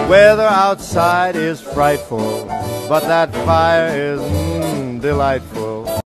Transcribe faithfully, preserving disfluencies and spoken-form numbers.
Weather outside is frightful, but that fire is mm, delightful.